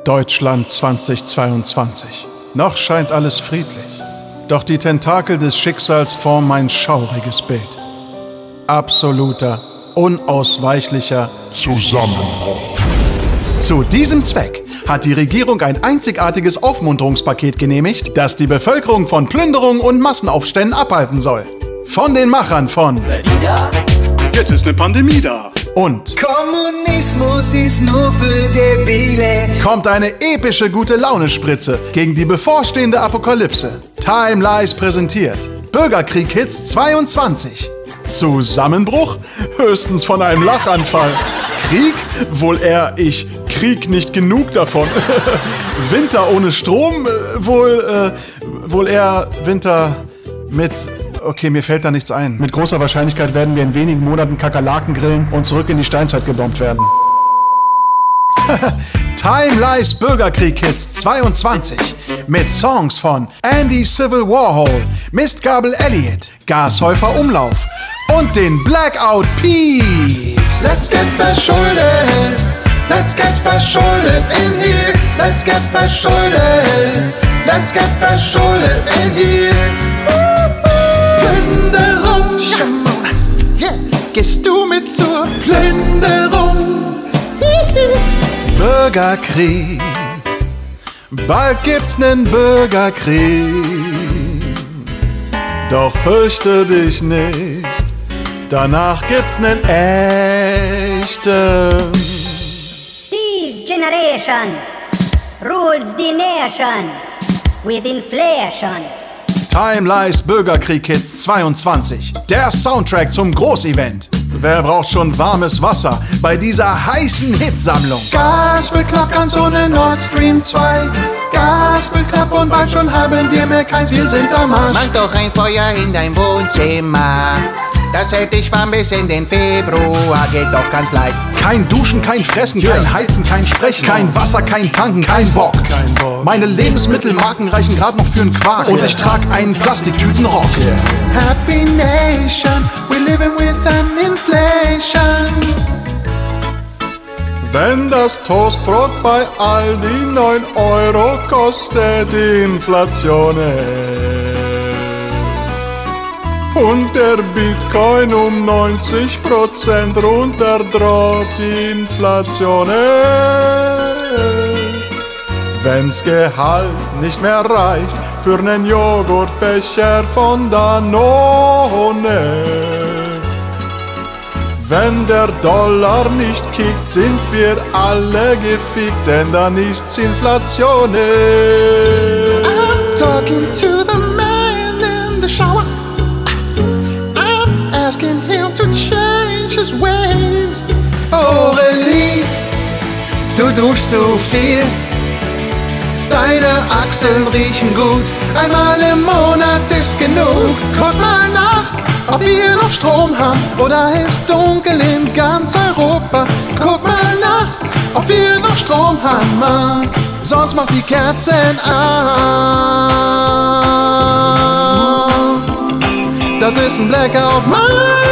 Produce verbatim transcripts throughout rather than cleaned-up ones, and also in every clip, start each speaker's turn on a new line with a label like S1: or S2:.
S1: Deutschland zweitausendzweiundzwanzig. Noch scheint alles friedlich. Doch die Tentakel des Schicksals formen ein schauriges Bild. Absoluter, unausweichlicher
S2: Zusammenbruch.
S1: Zu diesem Zweck hat die Regierung ein einzigartiges Aufmunterungspaket genehmigt, das die Bevölkerung von Plünderungen und Massenaufständen abhalten soll. Von den Machern von
S3: Jetzt ist eine Pandemie da.
S1: Und
S4: Kommunismus ist nur für Debile.
S1: kommt eine epische Gute-Laune-Spritze gegen die bevorstehende Apokalypse. Time Lies präsentiert Bürgerkrieg-Hits zweiundzwanzig. Zusammenbruch? Höchstens von einem Lachanfall. Krieg? Wohl eher ich krieg nicht genug davon. Winter ohne Strom? Wohl, äh, wohl eher Winter mit... Okay, mir fällt da nichts ein. Mit großer Wahrscheinlichkeit werden wir in wenigen Monaten Kakerlaken grillen und zurück in die Steinzeit gebombt werden. Time Lies Bürgerkrieg-Hits zweiundzwanzig mit Songs von Andy Civil Warhol, Mistgabel Elliott, Gashäufer Umlauf und den Blackout Peas.
S4: Let's get verschuldet. Let's get verschuldet in here. Let's get verschuldet. Let's get verschuldet in here. Plünderung. Yeah. Gehst du mit zur Plünderung?
S1: Bürgerkrieg. Bald gibt's nen Bürgerkrieg. Doch fürchte dich nicht. Danach gibt's nen echten.
S5: This generation rules the nation with inflation.
S1: Time Lies Bürgerkrieg-Hits zweiundzwanzig. Der Soundtrack zum Großevent. Wer braucht schon warmes Wasser bei dieser heißen Hitsammlung?
S4: Gas wird knapp, ganz ohne Nord Stream zwei. Gas wird knapp und bald schon haben wir mehr keins. Wir sind am Arsch.
S6: Mach doch ein Feuer in dein Wohnzimmer. Das hält dich warm bis in den Februar, geht doch ganz leicht.
S1: Kein Duschen, kein Fressen,
S4: Yeah.
S1: kein Heizen, kein Sprechen, kein Wasser, kein Tanken, kein Bock.
S4: Kein Bock.
S1: Meine Lebensmittelmarken reichen gerade noch für einen Quark. Und ich trag einen Plastiktütenrock.
S4: Happy Nation, we're living with an inflation.
S1: Wenn das Toastbrot bei Aldi neun Euro kostet, die Inflation und der Bitcoin um neunzig Prozent runter droht die Inflation. Wenn's Gehalt nicht mehr reicht für nen Joghurtbecher von Danone. Wenn der Dollar nicht kickt, sind wir alle gefickt, denn dann ist's Inflation.
S4: I'm talking to the man in the shower. I'm asking him to change his ways. Aurelie, du duschst zu viel. Deine Achseln riechen gut. Einmal im Monat ist genug. Guck mal nach, ob wir noch Strom haben oder ist dunkel in ganz Europa. Guck mal nach, ob wir noch Strom haben, Mann. Sonst mach die Kerzen an. Das ist ein Blackout, Mann.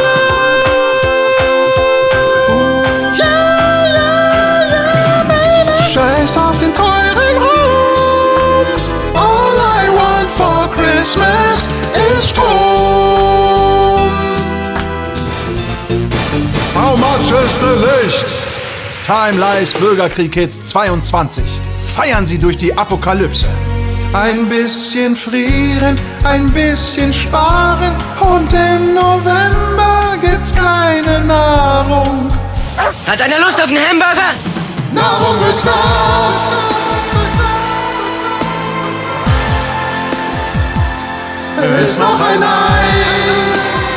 S4: Yeah, yeah, yeah, baby. Scheiß auf den teuren Raum. All I want for Christmas ist Strom.
S1: How much is the Licht? Time Lies Bürgerkrieg-Hits zweiundzwanzig. Feiern Sie durch die Apokalypse.
S4: Ein bisschen frieren, ein bisschen sparen und im November gibt's keine Nahrung.
S6: Hat einer Lust auf einen Hamburger?
S4: Nahrung wird knapp. Ist noch ein Ei,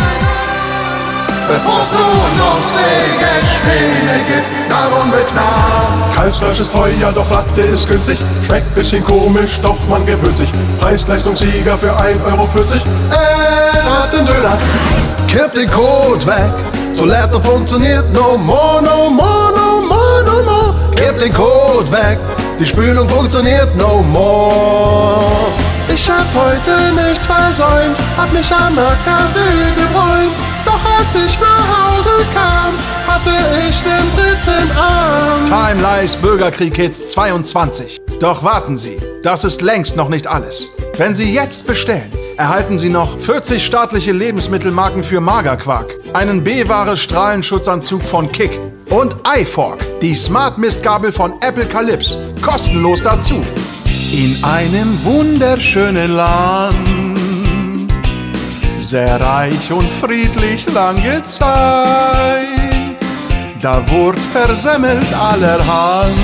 S4: bevor's nur noch Sägespäne gibt. Nahrung wird knapp.
S1: Kalbsfleisch ist teuer, doch Latte ist günstig. Schmeckt bisschen komisch, doch man gewöhnt sich. Preis-Leistungssieger für ein Euro vierzig.
S4: Äh, Rattendöner. Kipp den Code weg. Toilette funktioniert no more, no more, no more, no more. Kipp den Code weg. Die Spülung funktioniert no more. Ich hab heute nichts versäumt, hab mich am Ackerbühl gebräunt. Doch als ich nach Hause kam, hab starte ich den dritten an.
S1: Time Lies Bürgerkrieg Hits zweiundzwanzig. Doch warten Sie, das ist längst noch nicht alles. Wenn Sie jetzt bestellen, erhalten Sie noch vierzig staatliche Lebensmittelmarken für Magerquark, einen B-Ware-Strahlenschutzanzug von Kick und iFork, die Smart-Mistgabel von Apple Calypse, kostenlos dazu. In einem wunderschönen Land, sehr reich und friedlich lange Zeit, da wurde versemmelt allerhand.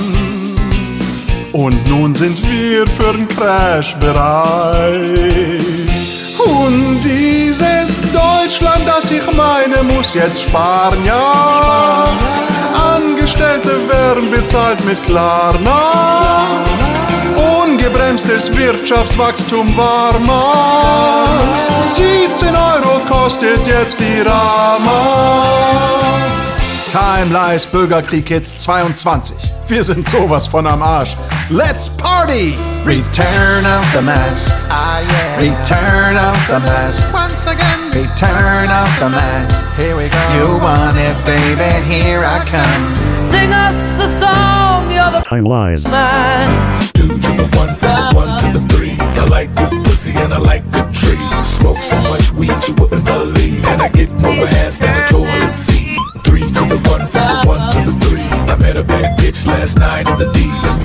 S1: Und nun sind wir für den Crash bereit. Und dieses Deutschland, das ich meine, muss jetzt sparen, ja. Angestellte werden bezahlt mit Klarna. Ungebremstes Wirtschaftswachstum war mal. siebzehn Euro kostet jetzt die Rama. Time Lies Bürgerkrieg Hits zweiundzwanzig. Wir sind sowas von am Arsch. Let's party!
S6: Return of the mask. Ah, yeah. Return of the mask.
S4: Once again.
S6: Return of the mask.
S4: Here we go.
S6: You want it, baby, here I come.
S7: Sing us a song, you're the
S8: Time Lies
S7: man.
S9: Two to the one, from the one to the three. I like good pussy and I like good trees. Smoke so much weed you wouldn't believe. And I get more ass than a toilet seat. Three to the one, from the one to the three. I met a bad bitch last night in the D.